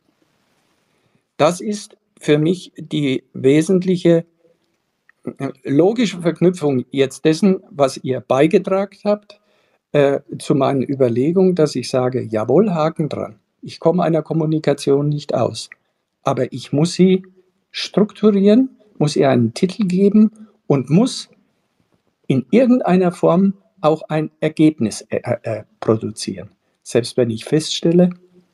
Das ist für mich die wesentliche logische Verknüpfung jetzt dessen, was ihr beigetragen habt, äh, zu meinen Überlegungen, dass ich sage, jawohl, Haken dran. Ich komme einer Kommunikation nicht aus. Aber ich muss sie strukturieren, muss ihr einen Titel geben und muss in irgendeiner Form auch ein Ergebnis äh, äh, produzieren. Selbst wenn ich feststelle,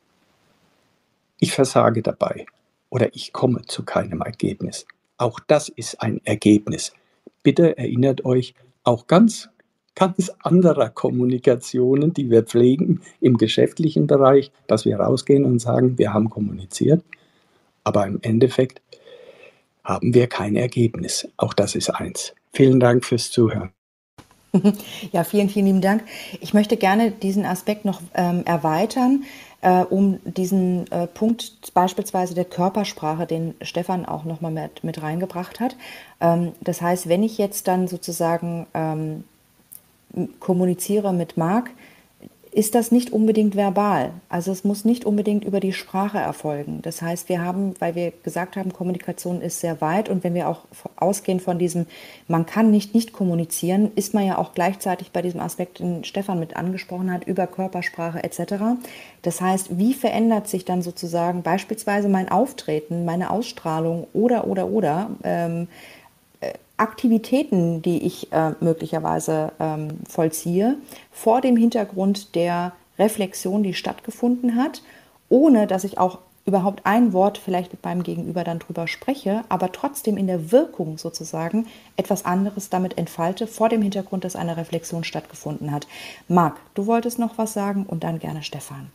ich versage dabei oder ich komme zu keinem Ergebnis. Auch das ist ein Ergebnis. Bitte erinnert euch auch ganz, ganz anderer Kommunikationen, die wir pflegen im geschäftlichen Bereich, dass wir rausgehen und sagen, wir haben kommuniziert, aber im Endeffekt haben wir kein Ergebnis. Auch das ist eins. Vielen Dank fürs Zuhören. Ja, vielen, vielen lieben Dank. Ich möchte gerne diesen Aspekt noch ähm, erweitern, äh, um diesen äh, Punkt beispielsweise der Körpersprache, den Stefan auch nochmal mit, mit reingebracht hat. Ähm, das heißt, wenn ich jetzt dann sozusagen ähm, kommuniziere mit Marc, ist das nicht unbedingt verbal. Also es muss nicht unbedingt über die Sprache erfolgen. Das heißt, wir haben, weil wir gesagt haben, Kommunikation ist sehr weit, und wenn wir auch ausgehen von diesem, man kann nicht nicht kommunizieren, ist man ja auch gleichzeitig bei diesem Aspekt, den Stefan mit angesprochen hat, über Körpersprache et cetera. Das heißt, wie verändert sich dann sozusagen beispielsweise mein Auftreten, meine Ausstrahlung oder, oder, oder, ähm, Aktivitäten, die ich äh, möglicherweise ähm, vollziehe, vor dem Hintergrund der Reflexion, die stattgefunden hat, ohne dass ich auch überhaupt ein Wort vielleicht mit meinem Gegenüber dann drüber spreche, aber trotzdem in der Wirkung sozusagen etwas anderes damit entfalte, vor dem Hintergrund, dass eine Reflexion stattgefunden hat. Marc, du wolltest noch was sagen, und dann gerne Stefan.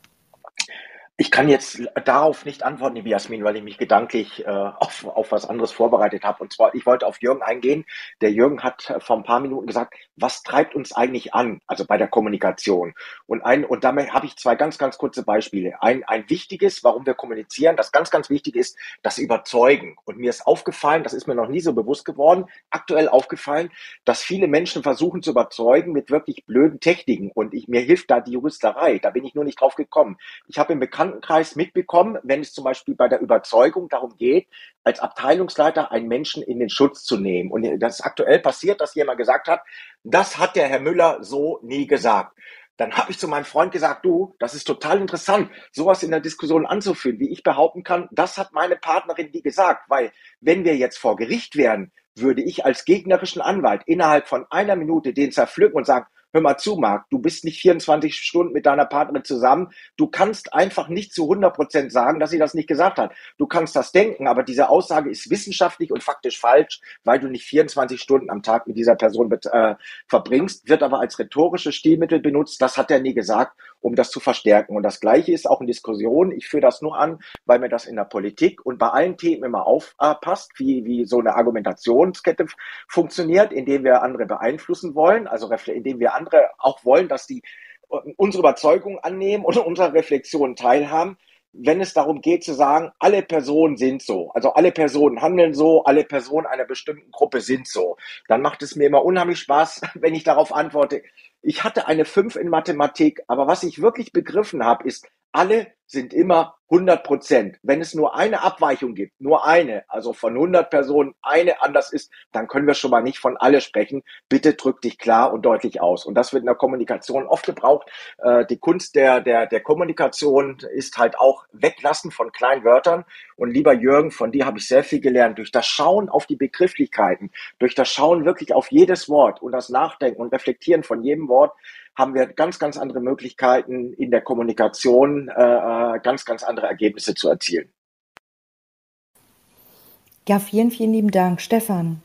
Ich kann jetzt darauf nicht antworten, liebe Jasmin, weil ich mich gedanklich äh, auf, auf was anderes vorbereitet habe. Und zwar, ich wollte auf Jürgen eingehen. Der Jürgen hat vor ein paar Minuten gesagt, was treibt uns eigentlich an, also bei der Kommunikation? Und ein, und damit habe ich zwei ganz, ganz kurze Beispiele. Ein, ein wichtiges, warum wir kommunizieren, das ganz, ganz wichtig ist, das Überzeugen. Und mir ist aufgefallen, das ist mir noch nie so bewusst geworden, aktuell aufgefallen, dass viele Menschen versuchen zu überzeugen mit wirklich blöden Techniken. Und ich, mir hilft da die Juristerei. Da bin ich nur nicht drauf gekommen. Ich habe im Bekannten Kreis mitbekommen, wenn es zum Beispiel bei der Überzeugung darum geht, als Abteilungsleiter einen Menschen in den Schutz zu nehmen. Und das ist aktuell passiert, dass jemand gesagt hat, das hat der Herr Müller so nie gesagt. Dann habe ich zu meinem Freund gesagt, du, das ist total interessant, sowas in der Diskussion anzuführen, wie ich behaupten kann, das hat meine Partnerin nie gesagt, weil wenn wir jetzt vor Gericht wären, würde ich als gegnerischen Anwalt innerhalb von einer Minute den zerpflücken und sagen, hör mal zu, Marc, du bist nicht vierundzwanzig Stunden mit deiner Partnerin zusammen. Du kannst einfach nicht zu hundert Prozent sagen, dass sie das nicht gesagt hat. Du kannst das denken, aber diese Aussage ist wissenschaftlich und faktisch falsch, weil du nicht vierundzwanzig Stunden am Tag mit dieser Person äh, verbringst, wird aber als rhetorisches Stilmittel benutzt. Das hat er nie gesagt, um das zu verstärken. Und das Gleiche ist auch in Diskussionen. Ich führe das nur an, weil mir das in der Politik und bei allen Themen immer aufpasst, wie, wie so eine Argumentationskette funktioniert, indem wir andere beeinflussen wollen, also indem wir andere auch wollen, dass die unsere Überzeugung annehmen und unserer Reflexion teilhaben, wenn es darum geht zu sagen, alle Personen sind so, also alle Personen handeln so, alle Personen einer bestimmten Gruppe sind so, dann macht es mir immer unheimlich Spaß, wenn ich darauf antworte, ich hatte eine fünf in Mathematik, aber was ich wirklich begriffen habe, ist, alle sind immer hundert Prozent. Wenn es nur eine Abweichung gibt, nur eine, also von hundert Personen eine anders ist, dann können wir schon mal nicht von alle sprechen. Bitte drück dich klar und deutlich aus. Und das wird in der Kommunikation oft gebraucht. Äh, die Kunst der, der, der Kommunikation ist halt auch Weglassen von kleinen Wörtern. Und lieber Jürgen, von dir habe ich sehr viel gelernt. Durch das Schauen auf die Begrifflichkeiten, durch das Schauen wirklich auf jedes Wort und das Nachdenken und Reflektieren von jedem Wort, haben wir ganz, ganz andere Möglichkeiten in der Kommunikation, äh, ganz, ganz andere Ergebnisse zu erzielen. Ja, vielen, vielen lieben Dank. Stefan.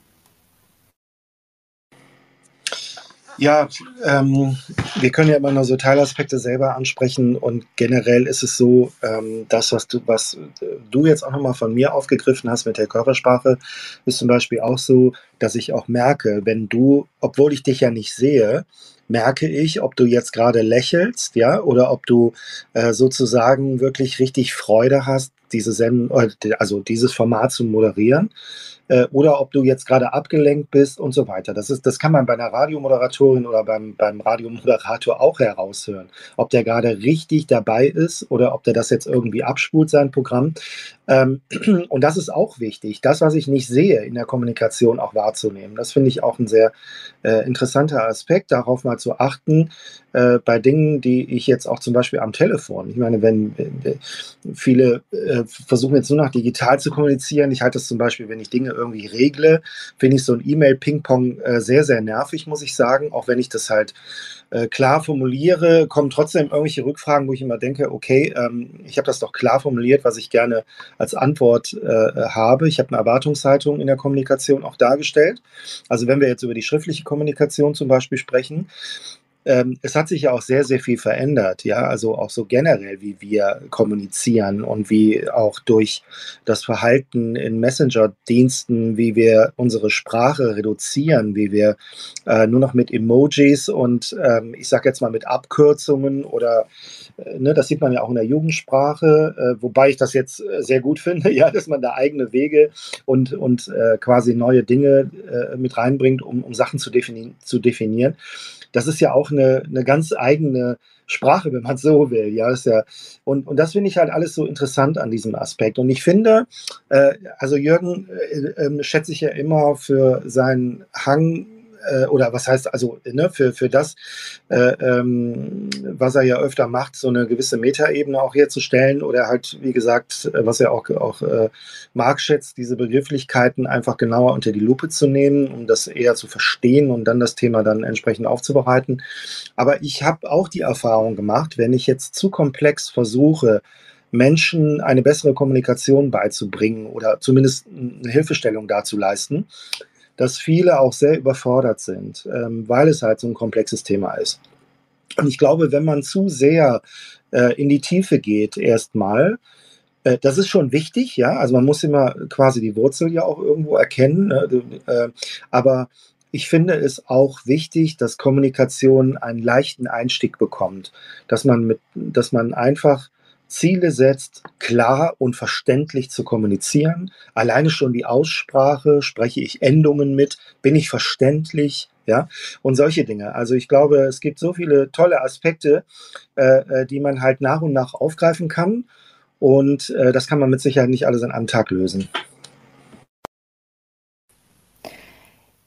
Ja, ähm, wir können ja immer nur so Teilaspekte selber ansprechen und generell ist es so, ähm, das, was du, was du jetzt auch nochmal von mir aufgegriffen hast mit der Körpersprache, ist zum Beispiel auch so, dass ich auch merke, wenn du, obwohl ich dich ja nicht sehe, merke ich, ob du jetzt gerade lächelst, ja, oder ob du äh, sozusagen wirklich richtig Freude hast, diese Sendung, also dieses Format zu moderieren, äh, oder ob du jetzt gerade abgelenkt bist und so weiter. Das ist, das kann man bei einer Radiomoderatorin oder beim, beim Radiomoderator auch heraushören, ob der gerade richtig dabei ist oder ob der das jetzt irgendwie abspult, sein Programm. Ähm, und das ist auch wichtig, das, was ich nicht sehe, in der Kommunikation auch wahrzunehmen. Das finde ich auch ein sehr äh, interessanter Aspekt, darauf mal zu achten, äh, bei Dingen, die ich jetzt auch zum Beispiel am Telefon, ich meine, wenn äh, viele äh, versuchen jetzt nur noch digital zu kommunizieren, ich halte das zum Beispiel, wenn ich Dinge irgendwie regle, finde ich so ein E-Mail-Ping-Pong äh, sehr, sehr nervig, muss ich sagen, auch wenn ich das halt äh, klar formuliere, kommen trotzdem irgendwelche Rückfragen, wo ich immer denke, okay, ähm, ich habe das doch klar formuliert, was ich gerne als Antwort äh, habe. Ich habe eine Erwartungshaltung in der Kommunikation auch dargestellt. Also wenn wir jetzt über die schriftliche Kommunikation zum Beispiel sprechen, ähm, es hat sich ja auch sehr, sehr viel verändert, ja, also auch so generell, wie wir kommunizieren und wie auch durch das Verhalten in Messenger-Diensten, wie wir unsere Sprache reduzieren, wie wir äh, nur noch mit Emojis und ähm, ich sage jetzt mal mit Abkürzungen oder äh, ne, das sieht man ja auch in der Jugendsprache, äh, wobei ich das jetzt äh, sehr gut finde, ja, dass man da eigene Wege und, und äh, quasi neue Dinge äh, mit reinbringt, um, um Sachen zu, defini- zu definieren. Das ist ja auch eine, eine ganz eigene Sprache, wenn man so will. Ja, ist ja, und, und das finde ich halt alles so interessant an diesem Aspekt. Und ich finde, äh, also Jürgen äh, äh, schätze ich ja immer für seinen Hang, äh, oder was heißt, also ne, für, für das, äh, ähm, was er ja öfter macht, so eine gewisse Metaebene auch herzustellen oder halt, wie gesagt, was er auch, auch äh, Marc schätzt, diese Begrifflichkeiten einfach genauer unter die Lupe zu nehmen, um das eher zu verstehen und dann das Thema dann entsprechend aufzubereiten. Aber ich habe auch die Erfahrung gemacht, wenn ich jetzt zu komplex versuche, Menschen eine bessere Kommunikation beizubringen oder zumindest eine Hilfestellung dazu leisten, dass viele auch sehr überfordert sind, ähm, weil es halt so ein komplexes Thema ist. Und ich glaube, wenn man zu sehr äh, in die Tiefe geht erstmal, äh, das ist schon wichtig, ja, also man muss immer quasi die Wurzel ja auch irgendwo erkennen, ne? äh, aber ich finde es auch wichtig, dass Kommunikation einen leichten Einstieg bekommt, dass man mit, dass man einfach Ziele setzt, klar und verständlich zu kommunizieren. Alleine schon die Aussprache, spreche ich Endungen mit, bin ich verständlich, ja, und solche Dinge. Also ich glaube, es gibt so viele tolle Aspekte, äh, die man halt nach und nach aufgreifen kann und äh, das kann man mit Sicherheit nicht alles an einem Tag lösen.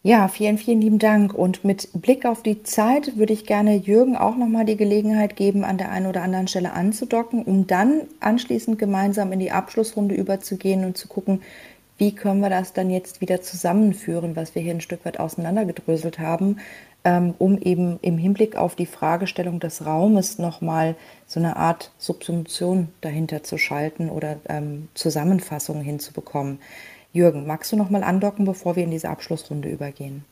Ja, vielen, vielen lieben Dank. Und mit Blick auf die Zeit würde ich gerne Jürgen auch nochmal die Gelegenheit geben, an der einen oder anderen Stelle anzudocken, um dann anschließend gemeinsam in die Abschlussrunde überzugehen und zu gucken, wie können wir das dann jetzt wieder zusammenführen, was wir hier ein Stück weit auseinandergedröselt haben, ähm, um eben im Hinblick auf die Fragestellung des Raumes nochmal so eine Art Subsumption dahinter zu schalten oder ähm, Zusammenfassungen hinzubekommen. Jürgen, magst du noch mal andocken, bevor wir in diese Abschlussrunde übergehen?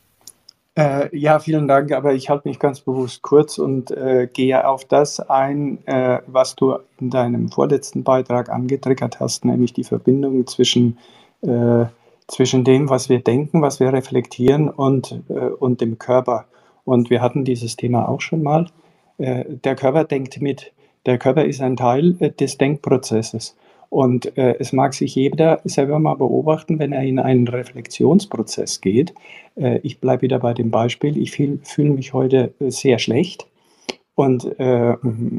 Äh, ja, vielen Dank, aber ich halte mich ganz bewusst kurz und äh, gehe auf das ein, äh, was du in deinem vorletzten Beitrag angetriggert hast, nämlich die Verbindung zwischen, äh, zwischen dem, was wir denken, was wir reflektieren und, äh, und dem Körper. Und wir hatten dieses Thema auch schon mal. Äh, der Körper denkt mit. Der Körper ist ein Teil äh, des Denkprozesses. Und äh, es mag sich jeder selber mal beobachten, wenn er in einen Reflexionsprozess geht. Äh, ich bleibe wieder bei dem Beispiel. Ich fühle fühl mich heute äh, sehr schlecht und äh,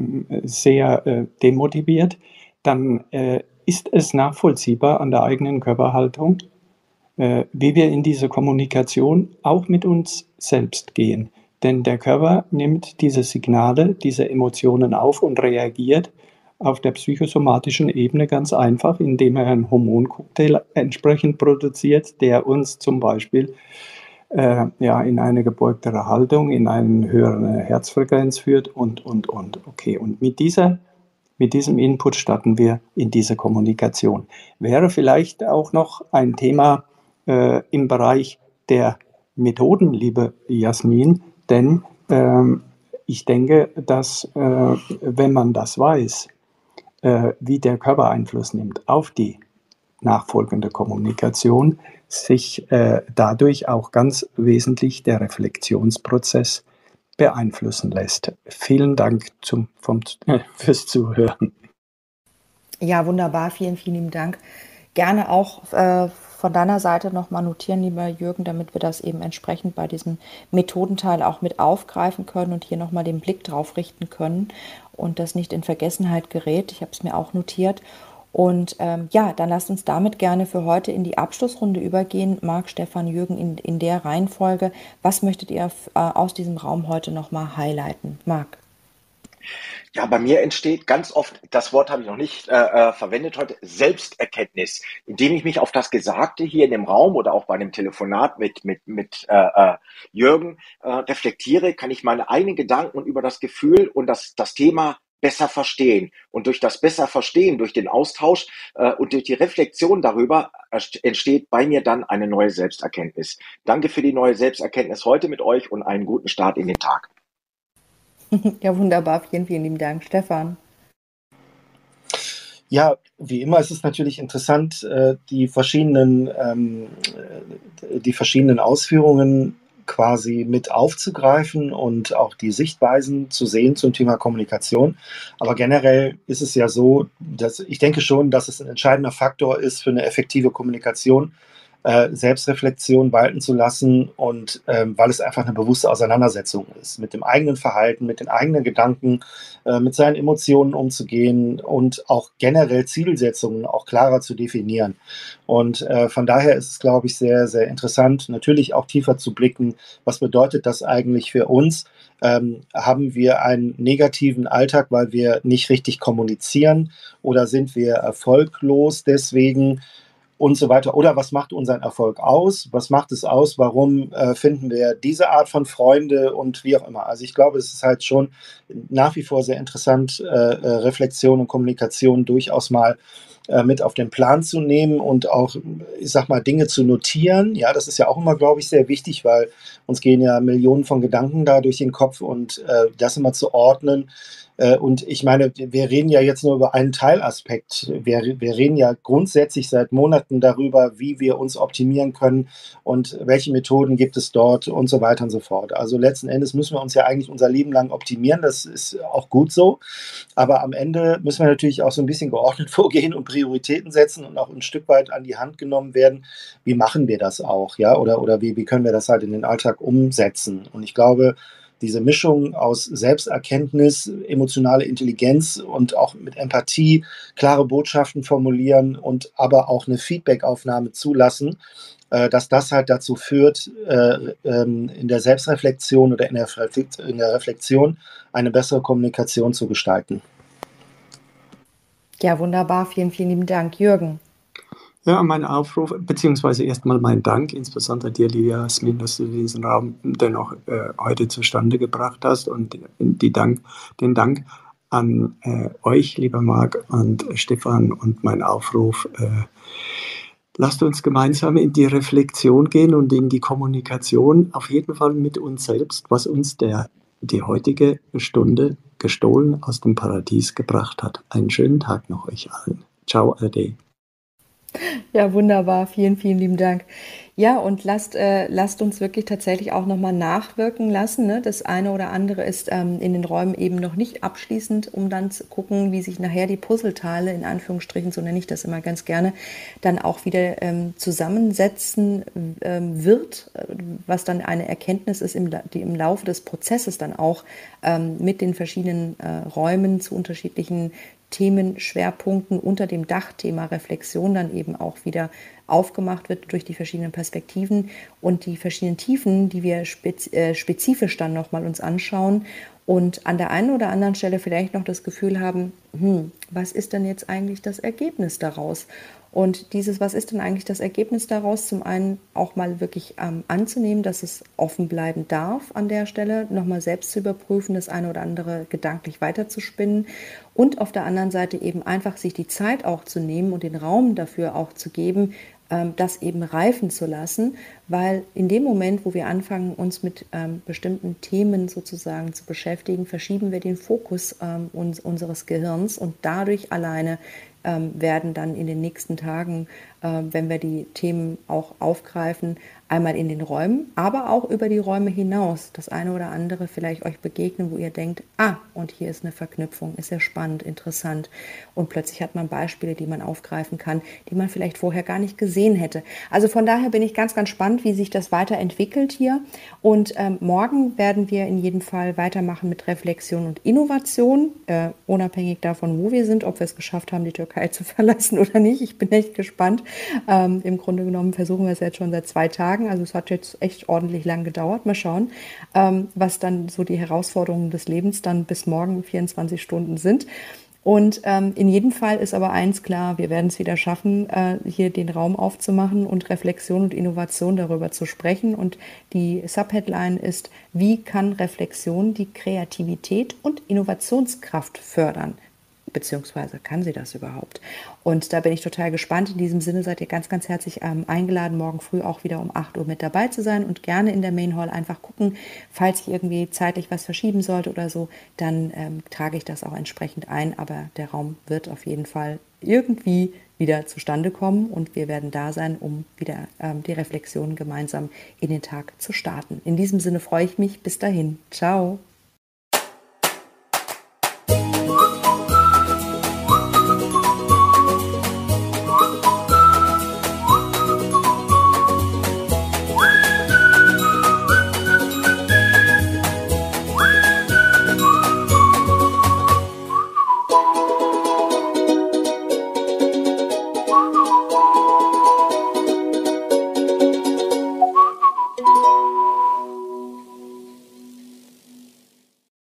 sehr äh, demotiviert. Dann äh, ist es nachvollziehbar an der eigenen Körperhaltung, äh, wie wir in diese Kommunikation auch mit uns selbst gehen. Denn der Körper nimmt diese Signale, diese Emotionen auf und reagiert auf der psychosomatischen Ebene ganz einfach, indem er einen Hormoncocktail entsprechend produziert, der uns zum Beispiel äh, ja, in eine gebeugtere Haltung, in eine höhere Herzfrequenz führt und, und, und. Okay, und mit, dieser, mit diesem Input starten wir in diese Kommunikation. Wäre vielleicht auch noch ein Thema äh, im Bereich der Methoden, liebe Jasmin, denn ähm, ich denke, dass äh, wenn man das weiß, äh, wie der Körper Einfluss nimmt auf die nachfolgende Kommunikation, sich äh, dadurch auch ganz wesentlich der Reflexionsprozess beeinflussen lässt. Vielen Dank zum, vom, äh, fürs Zuhören. Ja, wunderbar. Vielen, vielen lieben Dank. Gerne auch äh, von deiner Seite nochmal notieren, lieber Jürgen, damit wir das eben entsprechend bei diesem Methodenteil auch mit aufgreifen können und hier nochmal den Blick drauf richten können und das nicht in Vergessenheit gerät. Ich habe es mir auch notiert. Und ähm, ja, dann lasst uns damit gerne für heute in die Abschlussrunde übergehen. Marc, Stefan, Jürgen, in, in der Reihenfolge. Was möchtet ihr äh, aus diesem Raum heute nochmal highlighten? Marc? Ja, bei mir entsteht ganz oft, das Wort habe ich noch nicht äh, äh, verwendet heute, Selbsterkenntnis, indem ich mich auf das Gesagte hier in dem Raum oder auch bei einem Telefonat mit, mit, mit äh, äh, Jürgen äh, reflektiere, kann ich meine eigenen Gedanken über das Gefühl und das, das Thema besser verstehen. Und durch das besser Verstehen, durch den Austausch äh, und durch die Reflexion darüber entsteht bei mir dann eine neue Selbsterkenntnis. Danke für die neue Selbsterkenntnis heute mit euch und einen guten Start in den Tag. Ja, wunderbar. Vielen, vielen lieben Dank. Stefan? Ja, wie immer ist es natürlich interessant, die verschiedenen, ähm, die verschiedenen Ausführungen quasi mit aufzugreifen und auch die Sichtweisen zu sehen zum Thema Kommunikation. Aber generell ist es ja so, dass ich denke schon, dass es ein entscheidender Faktor ist für eine effektive Kommunikation, Äh, Selbstreflexion walten zu lassen und ähm, weil es einfach eine bewusste Auseinandersetzung ist, mit dem eigenen Verhalten, mit den eigenen Gedanken, äh, mit seinen Emotionen umzugehen und auch generell Zielsetzungen auch klarer zu definieren. Und äh, von daher ist es, glaube ich, sehr, sehr interessant, natürlich auch tiefer zu blicken, was bedeutet das eigentlich für uns? Ähm, haben wir einen negativen Alltag, weil wir nicht richtig kommunizieren oder sind wir erfolglos deswegen? Und so weiter. Oder was macht unseren Erfolg aus? Was macht es aus? Warum äh, finden wir diese Art von Freunde und wie auch immer? Also ich glaube, es ist halt schon nach wie vor sehr interessant, äh, Reflexion und Kommunikation durchaus mal äh, mit auf den Plan zu nehmen und auch, ich sag mal, Dinge zu notieren. Ja, das ist ja auch immer, glaube ich, sehr wichtig, weil uns gehen ja Millionen von Gedanken da durch den Kopf und äh, das immer zu ordnen. Und ich meine, wir reden ja jetzt nur über einen Teilaspekt. Wir, wir reden ja grundsätzlich seit Monaten darüber, wie wir uns optimieren können und welche Methoden gibt es dort und so weiter und so fort. Also letzten Endes müssen wir uns ja eigentlich unser Leben lang optimieren. Das ist auch gut so. Aber am Ende müssen wir natürlich auch so ein bisschen geordnet vorgehen und Prioritäten setzen und auch ein Stück weit an die Hand genommen werden. Wie machen wir das auch? Ja? Oder, oder wie, wie können wir das halt in den Alltag umsetzen? Und ich glaube, diese Mischung aus Selbsterkenntnis, emotionale Intelligenz und auch mit Empathie klare Botschaften formulieren und aber auch eine Feedbackaufnahme zulassen, äh, dass das halt dazu führt, äh, ähm, in der Selbstreflexion oder in der, Reflekt- in der Reflexion eine bessere Kommunikation zu gestalten. Ja, wunderbar. Vielen, vielen lieben Dank. Jürgen. Ja, mein Aufruf, beziehungsweise erstmal mein Dank, insbesondere dir, liebe Jasmin, dass du diesen Raum dennoch äh, heute zustande gebracht hast, und die Dank, den Dank an äh, euch, lieber Marc und Stefan, und mein Aufruf, äh, lasst uns gemeinsam in die Reflexion gehen und in die Kommunikation, auf jeden Fall mit uns selbst, was uns der, die heutige Stunde gestohlen aus dem Paradies gebracht hat. Einen schönen Tag noch euch allen. Ciao, Ade. Ja, wunderbar. Vielen, vielen lieben Dank. Ja, und lasst, äh, lasst uns wirklich tatsächlich auch nochmal nachwirken lassen. Ne? Das eine oder andere ist ähm, in den Räumen eben noch nicht abschließend, um dann zu gucken, wie sich nachher die Puzzleteile, in Anführungsstrichen, so nenne ich das immer ganz gerne, dann auch wieder ähm, zusammensetzen ähm, wird, was dann eine Erkenntnis ist, im, die im Laufe des Prozesses dann auch ähm, mit den verschiedenen äh, Räumen zu unterschiedlichen Themenschwerpunkten unter dem Dachthema Reflexion dann eben auch wieder aufgemacht wird durch die verschiedenen Perspektiven und die verschiedenen Tiefen, die wir spezifisch dann nochmal uns anschauen und an der einen oder anderen Stelle vielleicht noch das Gefühl haben, hm, was ist denn jetzt eigentlich das Ergebnis daraus? Und dieses, was ist denn eigentlich das Ergebnis daraus? Zum einen auch mal wirklich ähm, anzunehmen, dass es offen bleiben darf an der Stelle, nochmal selbst zu überprüfen, das eine oder andere gedanklich weiterzuspinnen und auf der anderen Seite eben einfach sich die Zeit auch zu nehmen und den Raum dafür auch zu geben, ähm, das eben reifen zu lassen, weil in dem Moment, wo wir anfangen, uns mit ähm, bestimmten Themen sozusagen zu beschäftigen, verschieben wir den Fokus ähm, uns, unseres Gehirns und dadurch alleine ähm, werden dann in den nächsten Tagen, äh, wenn wir die Themen auch aufgreifen, einmal in den Räumen, aber auch über die Räume hinaus, das eine oder andere vielleicht euch begegnen, wo ihr denkt, ah, und hier ist eine Verknüpfung, ist ja spannend, interessant. Und plötzlich hat man Beispiele, die man aufgreifen kann, die man vielleicht vorher gar nicht gesehen hätte. Also von daher bin ich ganz, ganz spannend, wie sich das weiterentwickelt hier. Und ähm, morgen werden wir in jedem Fall weitermachen mit Reflexion und Innovation, äh, unabhängig davon, wo wir sind, ob wir es geschafft haben, die Türkei zu verlassen oder nicht. Ich bin echt gespannt. Ähm, im Grunde genommen versuchen wir es jetzt schon seit zwei Tagen. Also es hat jetzt echt ordentlich lang gedauert. Mal schauen, ähm, was dann so die Herausforderungen des Lebens dann bis morgen vierundzwanzig Stunden sind. Und ähm, in jedem Fall ist aber eins klar, wir werden es wieder schaffen, äh, hier den Raum aufzumachen und Reflexion und Innovation darüber zu sprechen. Und die Subheadline ist, wie kann Reflexion die Kreativität und Innovationskraft fördern? Beziehungsweise kann sie das überhaupt? Und da bin ich total gespannt. In diesem Sinne seid ihr ganz, ganz herzlich ähm, eingeladen, morgen früh auch wieder um acht Uhr mit dabei zu sein und gerne in der Main Hall einfach gucken, falls ich irgendwie zeitlich was verschieben sollte oder so, dann ähm, trage ich das auch entsprechend ein. Aber der Raum wird auf jeden Fall irgendwie wieder zustande kommen und wir werden da sein, um wieder ähm, die Reflexion gemeinsam in den Tag zu starten. In diesem Sinne freue ich mich. Bis dahin. Ciao.